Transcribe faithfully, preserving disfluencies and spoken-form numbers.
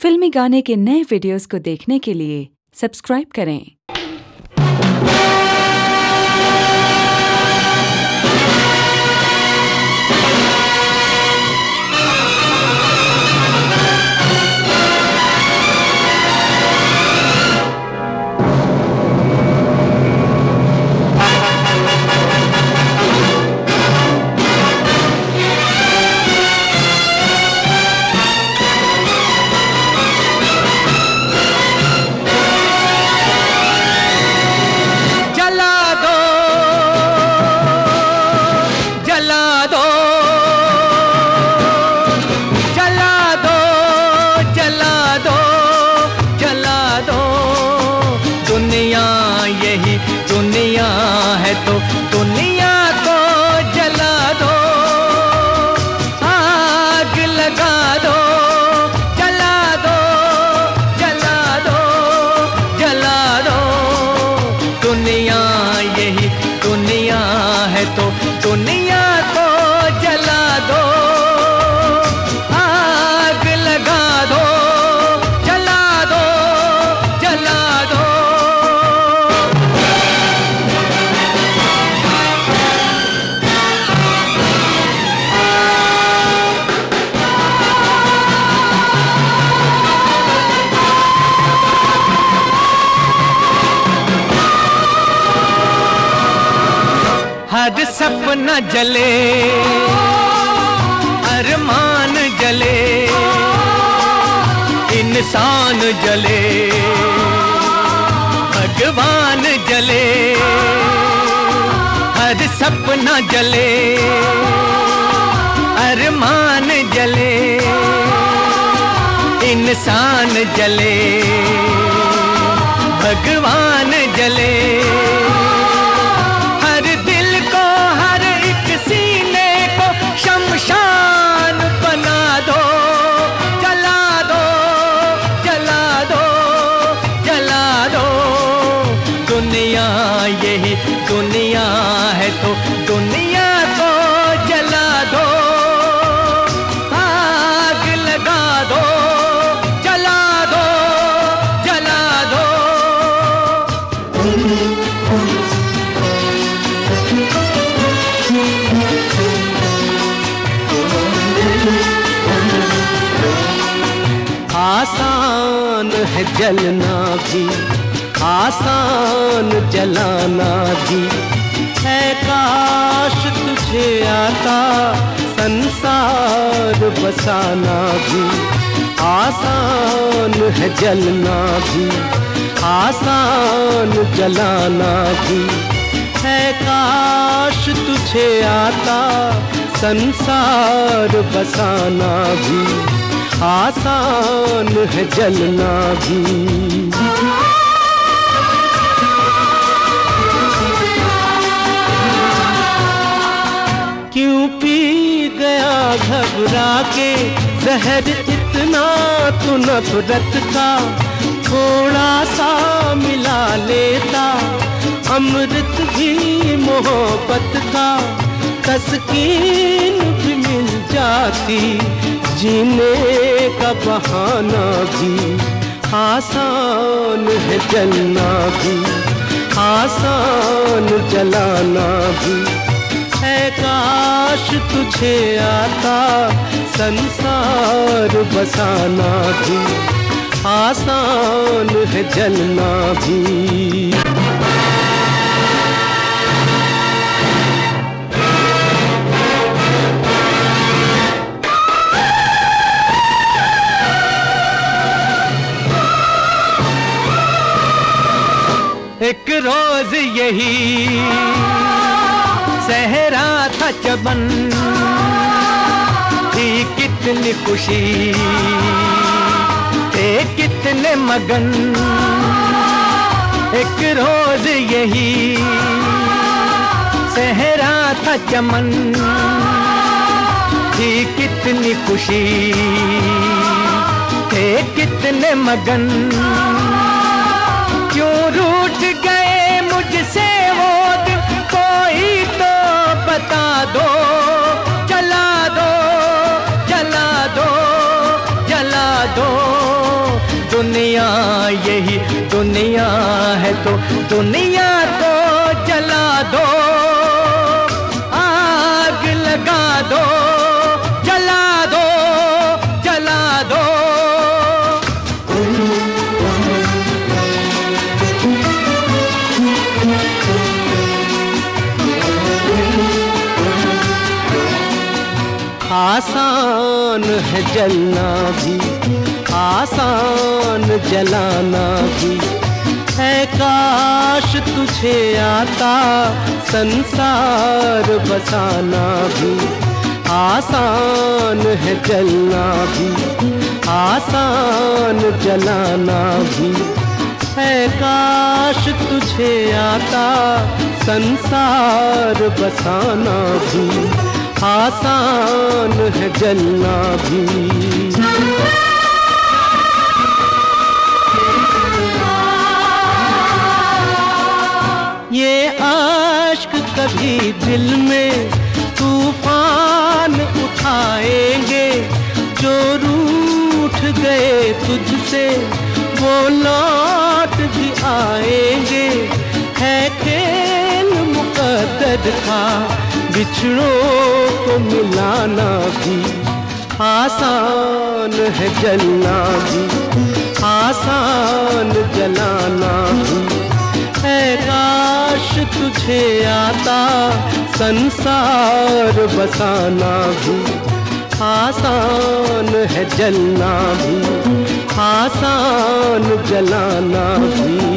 फिल्मी गाने के नए वीडियोस को देखने के लिए सब्सक्राइब करें। यही दुनिया है तो दुनिया को जला दो, आग लगा दो, जला दो, जला दो, जला दो। दुनिया यही दुनिया है तो दुनिया को जला दो, आग लगा दो, जला दो, जला दो। हर सपना जले, अरमान जले, इंसान जले, भगवान जले। हर सपना जले, अरमान जले, इंसान जले, भगवान जले। शमशान बना दो, जला दो, जला दो, जला दो। दुनिया यही दुनिया है तो दुनिया को जला दो, आग लगा दो, जला दो, जला दो। आसान है जलना भी, आसान जलाना भी है। काश तुझे आता संसार बसाना भी। आसान है जलना भी, आसान जलाना भी है। काश तुझे आता संसार बसाना भी। आसान है जलना भी। क्यों पी गया घबरा के जहर इतना तू नफरत का। थोड़ा सा मिला लेता अमृत भी मोहब्बत का। तस्कीन भी मिल जाती जीने का बहाना भी। आसान है जलना भी, आसान जलाना भी है। काश तुझे आता संसार बसाना भी। आसान है जलना भी। एक रोज यही सहरा था चमन थी, कितनी खुशी थे कितने मगन। एक रोज यही सहरा था चमन थी, कितनी खुशी थे कितने मगन। क्यों रूठ गए मुझसे वो दिन, कोई तो बता दो। जला दो, जला दो, जला दो। दुनिया है तो दुनिया को जला दो, आग लगा दो, जला दो, जला दो। आसान है जलना भी, आसान जलाना भी, है काश तुझे आता संसार बसाना भी। आसान है जलना भी, आसान जलाना भी, है काश तुझे आता संसार बसाना भी। आसान है जलना भी। ये आश्क कभी दिल में तूफान उठाएंगे, जो रूठ गए तुझसे वो लौट भी आएंगे। है खेल मुकद्दर का बिछड़ों को मिलाना भी, आसान है जलना भी, आसान जलाना भी, है काश तुझे आता संसार बसाना भी। आसान है जलना भी, आसान जलाना भी।